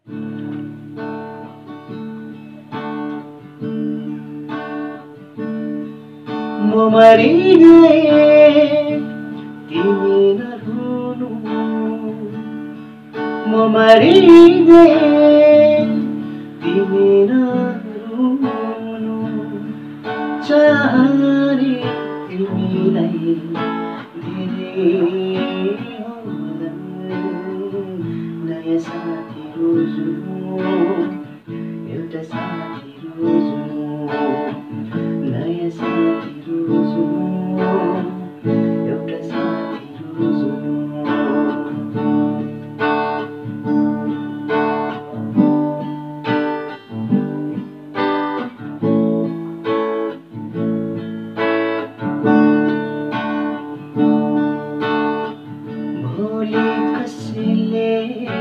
म मरिगए तिमी नरुनु, म मरिगए तिमी नरुनु, चाहने तिमीलाई धेरै होलान्, नयाँ साथी रोज्नु, एउटा साथी रोज्नु, नयाँ साथी रोज्नु, एउटा साथी रोज्नु। भोलि कसैले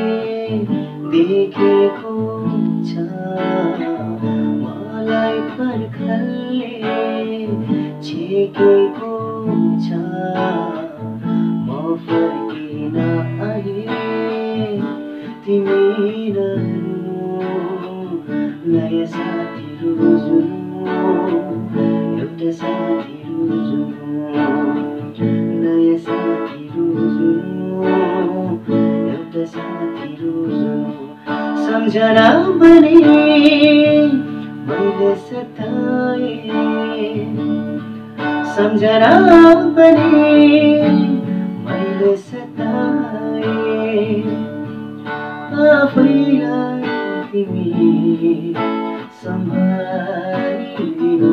देखेको छ मलाई पर्खलले छेकेको छ, म फर्किन आए तिमी नरुनु, नयाँ साथी रोज्नु, एउटा साथी रोज्नु, नयाँ साथी रोज्नु, एउटा साथी रोज्नु। सम्झना बने मैले सताए, सम्झना बने मैले सताए, आफैलाई तिमी सम्हालिदिनु,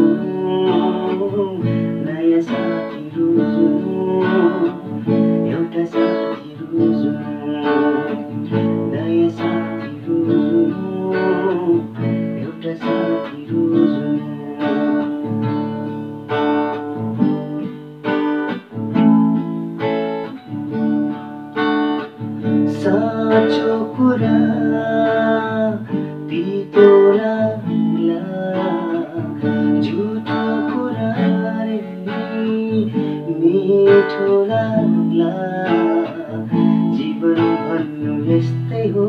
नयाँ साथी रोज्नु, एउटा साथी रोज्नु, नयाँ साथी रोज्नु, एउटा साथी रोज्नु। साँचो कुरा तितो लाग्ला, झुठो कुरा रे मिठो लाग्ला, जीवन भन्नु यस्तै हो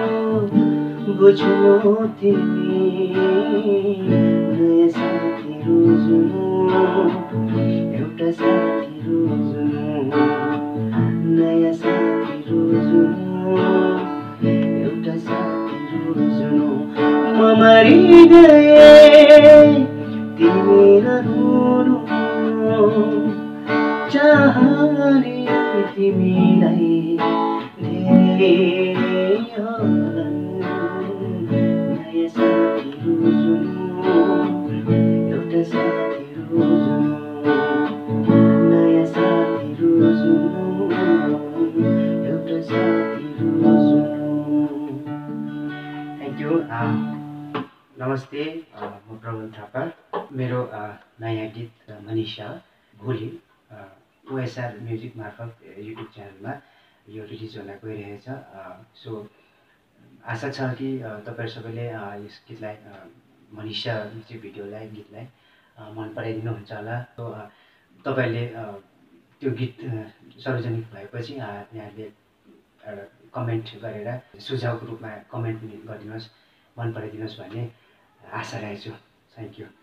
बुझ्नु तिमी, नयाँ साथी रोज्नु, एउटा साथी रोज्नु, नयाँ साथी रोज्नु, एउटा साथी रोज्नु। म मरिगए तिमी नरुनु, चाहने तिमीलाई धेरै होलान्, नयाँ साथी रोज्नु, एउटा साथी रोज्नु, नयाँ साथी रोज्नु, एउटा साथी रोज्नु। Thank you. नमस्ते, म प्रमोद थापा। मेरो नयाँ गीत मनिषा भोलि ओएसआर म्युजिक मार्फत युट्युब च्यानलमा यो रिलिज हुन गइरहेछ। सो आशा छ कि तपाईँहरू सबैले यस गीतलाई मनिषा म्युजिक भिडियोलाई गीतलाई मन पराइदिनुहुन्छ होला। सो तपाईँहरूले त्यो गीत सार्वजनिक भएपछि यहाँले एउटा कमेन्ट गरेर सुझावको रूपमा कमेन्ट पनि गरिदिनुहोस्, मन पराइदिनुहोस् भन्ने आशा राखेछु। Thank you.